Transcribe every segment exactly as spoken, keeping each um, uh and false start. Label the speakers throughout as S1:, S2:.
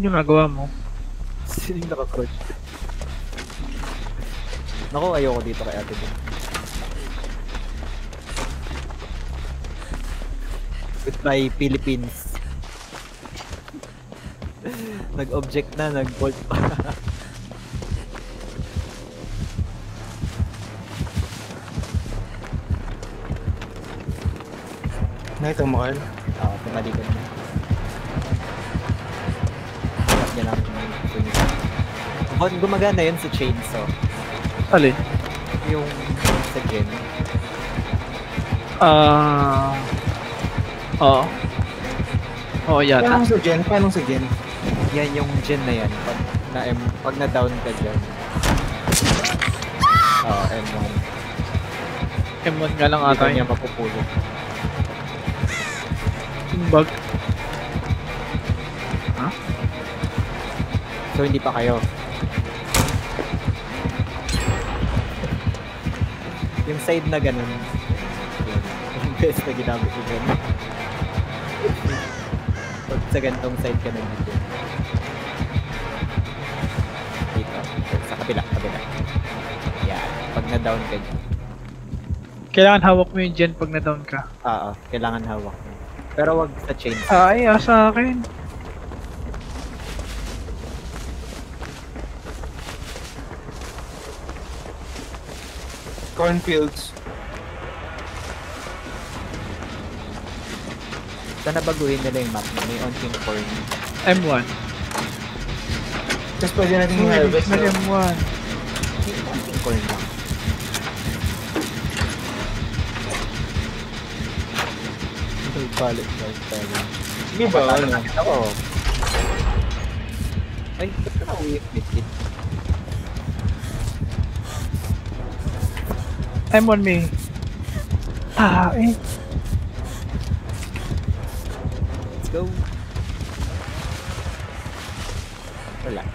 S1: yung nagawa mo?
S2: Sino yung naka-crouch? Naku, ayoko dito kay ate din. Goodbye, Philippines. Nag-object na, nag-bolt pa.
S3: Nakita mo, Carl?
S2: Oo, tumalikod na. Hanap niya lang yung gumagana yun sa chainsaw.
S1: Alin?
S2: Yung sa gen.
S1: Ah... Oo. Oo, yata.
S3: Paano sa gen? Paano sa gen?
S2: Yan yung gen na yan. Pag na, pag na down ka dyan. Oo, M one.
S1: M one nga lang
S2: Hindi
S1: ata
S2: ka niya
S1: yun.
S2: mapupulot.
S1: Bug.
S2: So hindi pa kayo. Yung side na ganun. Yun. Yung best na ginamit ko ganun. Pag sa gantong side ka nang dito. Dito. Sa kabila, kabila. Yan. Pag na-down ka dyan.
S1: Kailangan hawak mo yung gen pag na-down ka.
S2: Oo, kailangan hawak mo. Pero wag sa chain.
S1: Ay, asa akin.
S3: Cornfields.
S2: Sana baguhin nila yung map mo. May onting corn.
S1: M one.
S3: Tapos pwede natin i-harvest.
S1: May
S3: No?
S1: M one.
S2: May onting corn lang. Ito balik balik tayo.
S3: Hindi ba? Ano?
S2: Ako. Ay, ba't ka na-uwi yung medkit?
S1: M one me. Ah, eh.
S2: Let's go. Wala.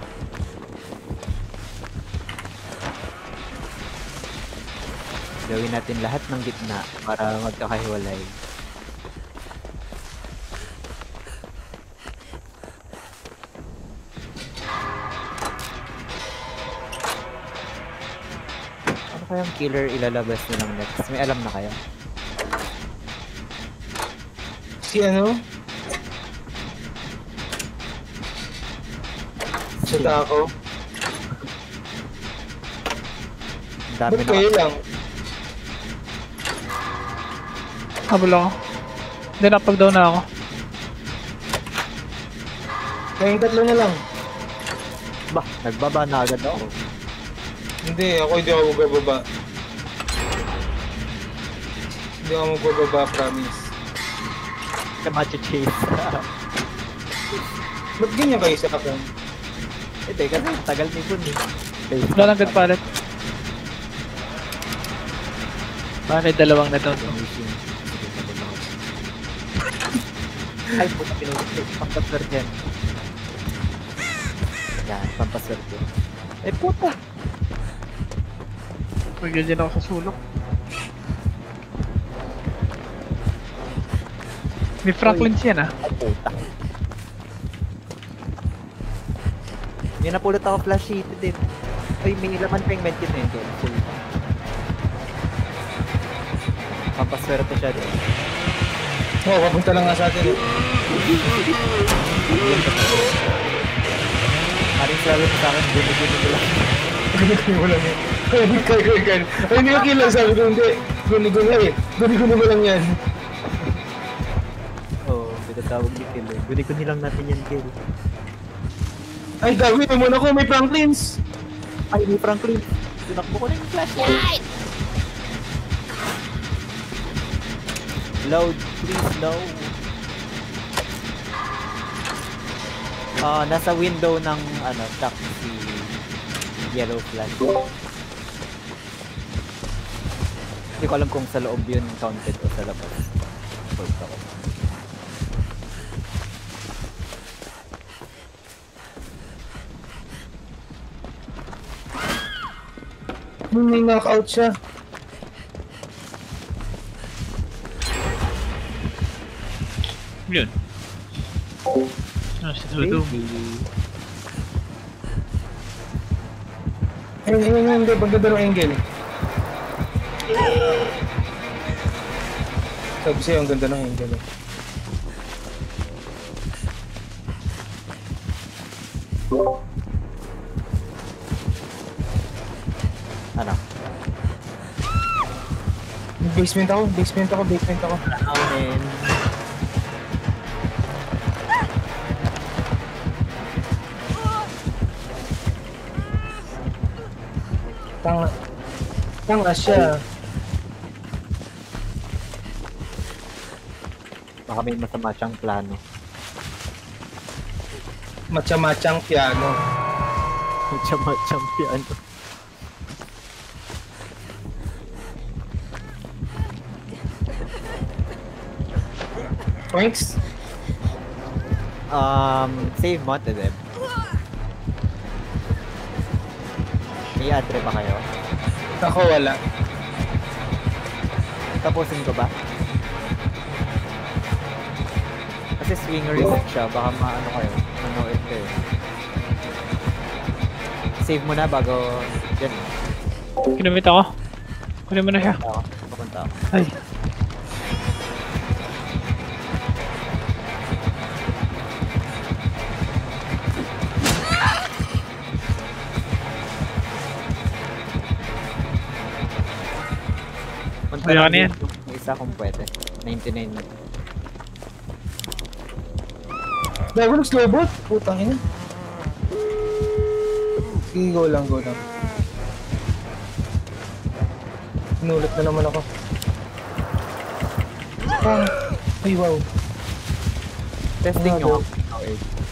S2: Gawin natin lahat ng gitna para magkakahiwalay. Ano kayang killer ilalabas nilang next? May alam na kayo?
S3: Si ano? Sa tako?
S2: Dami
S3: Ba't
S2: na.
S3: kayo lang?
S1: Habol ako. Hindi, napag-down na ako.
S3: Kayong tatlo na lang.
S2: Ba, nagbaba na agad ako.
S3: Hindi, ako hindi ako magbababa. Hindi ako magbababa, promise.
S2: Kamacho chase.
S3: Ba't ganyan kayo sa akin?
S2: Hindi, kasi tagal ni Bun eh.
S1: Wala lang good pallet. Bakit dalawang na down?
S2: Ay, puta, pinulit. Pampaswerte yan. Yan, pampaswerte. Eh, puta!
S1: Magiging ako sa sulok. May Franklin siya na.
S2: Ay, puta. Hindi na pulot ako flash sheet din. Ay, may laman pa yung medkit na yun. Kaya, full pa. Pampaswerte siya din.
S3: Oo, oh, papunta lang nga sa atin.
S2: Maring sabi ko sa akin, guni-guni ko lang.
S3: Guni-guni mo lang yan. Ay, kaya, kaya, kaya. Ay, hindi ko kailan sabi ko, hindi. Guni-guni eh. Guni-guni mo lang yan.
S2: Oo, oh, pinatawag ni Kill eh. Guni-guni lang natin yan, Kill.
S3: Ay, gabi, may muna ko, may Franklins.
S2: Ay, may Franklin. Tinakbo ko na yung flashlight. Load, please, load. Ah, uh, nasa window ng ano, stock si yellow flag. Hindi ko alam kung sa loob yun counted o sa labas. Hold ako.
S3: May knockout siya.
S1: Yun. Ah, si Dudong.
S2: Baby.
S3: Ayun, ayun, ayun, hindi. Pagkada ng angle. Sabi sa'yo, ang ganda ng angle. eh.
S2: Ano?
S3: Basement ako, basement ako, basement ako.
S2: Amen.
S3: Tanga. Tanga siya.
S2: Baka may masama siyang plano.
S3: Matcha-matchang piano.
S2: Masama siyang plano.
S3: Points?
S2: Um, save mo, Tedeb. May adre ba kayo?
S3: Ako wala.
S2: Tapusin ko ba? Kasi swinger reset siya, baka maano kayo, manood kayo. Save mo na bago dyan.
S1: Kinumit ako. Kunin mo na siya.
S2: Ako, papunta ako.
S1: Ay.
S2: Punta
S1: Kaya
S2: lang
S1: ka na yan.
S2: dito yung isa kung pwede. ninety-nine na.
S3: Bago nag-slowbot? Putang ina. Sige, go lang, go lang. Inulit na naman ako. Ah, ay wow.
S2: Testing
S3: Ah,
S2: nyo.
S3: go.
S2: Okay.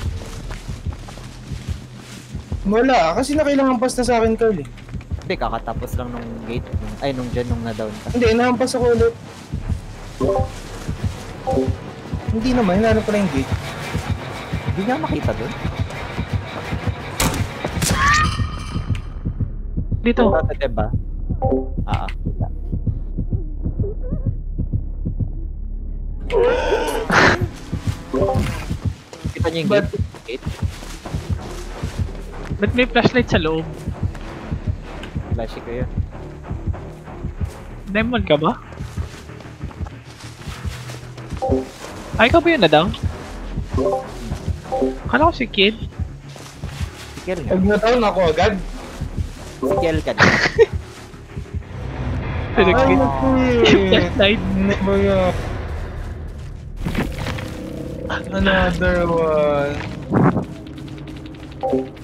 S3: Wala, kasi nakailangan pass na sa akin, Carl eh.
S2: Hindi, kakatapos lang nung gate. Nung, ay, nung dyan, nung na-down ka.
S3: Hindi, nahampas ako ulit. Hindi naman, hinanap ko na yung gate.
S2: Hindi nga makita dun.
S1: Dito.
S2: Punta, diba? Ah, ah. Wala. Kita niyo yung
S3: But-
S2: gate? Gate?
S1: Ba't may flashlight sa loob?
S2: Flashy ko yun.
S1: Diamond ka ba? Ay, ikaw ba yun na down? Akala ko si Kid.
S2: Si Kel nga.
S3: Pag nataon ako agad.
S2: Si Kel ka din.
S1: Ay,
S3: Ay,
S1: Kid.
S3: naku
S1: Flashlight.
S3: Ano ba yan? Another one.